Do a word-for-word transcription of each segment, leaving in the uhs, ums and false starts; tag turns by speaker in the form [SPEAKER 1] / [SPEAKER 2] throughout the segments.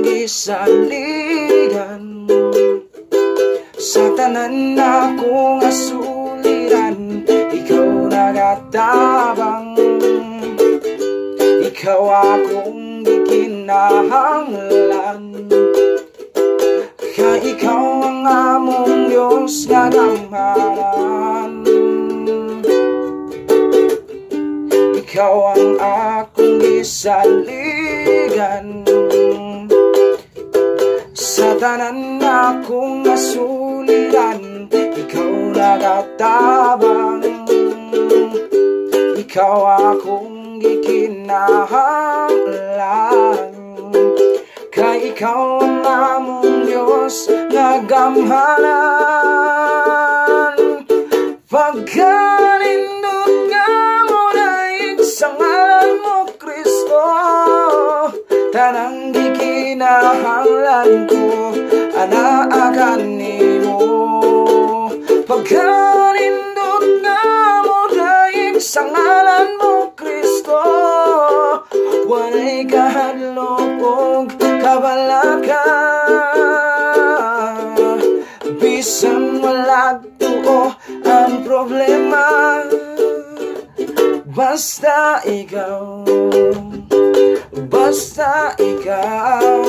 [SPEAKER 1] gisaligan, sa tanan akong asuliran, ikaw nagatabang. Ikaw akong gikinahanglan, kaya ikaw ang among Diyos nga gamhanan. Ikaw ang akong gisaligan, sa tanan akong asuliran, ikaw nagatabang. Ikaw akong gikinahanglan, kay ikaw ang among Diyos nga gamhanan. Pagkanindot nga mo daig sa ngalan mo Kristo, tanang gikinahanglan ko anaakan nimo. Pagkanindot nga mo daig sa ngalan mo Kristo, walay kahadlok og kabalaka. Bisan walag tuo ang problema, basta ikaw, basta ikaw,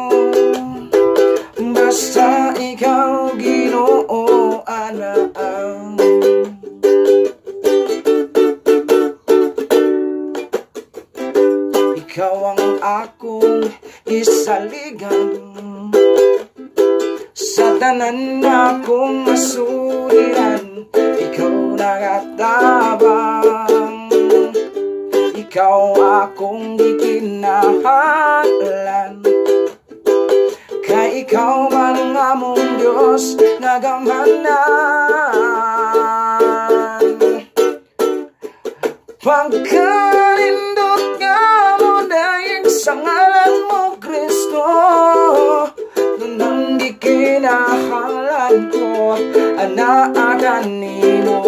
[SPEAKER 1] basta ikaw Ginoo anaan. Ikaw ang akong isaligan, sa tanan akong masuliran, ikaw nagatabang. Ikaw akong gikinahanglan, kay ikaw man ang among Diyos nga gamhanan. Pagkanindot nga mo daig sa ngalan mo Kristo, nang gikinahanglan ko anaakan nimo.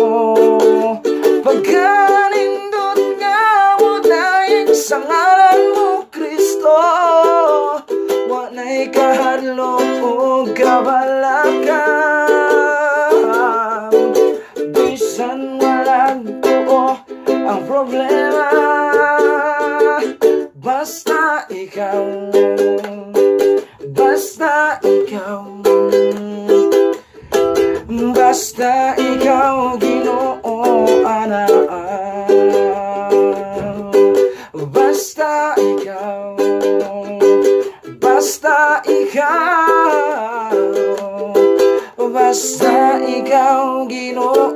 [SPEAKER 1] Pagkanindot nga mo daig sa ngalan mo Kristo, walay kahadlok o kabalaka. Bisan walang tuo ang problema, basta ikaw, basta ikaw, basta ikaw Ginoo anaan. Basta ikaw, basta ikaw, basta ikaw Ginoo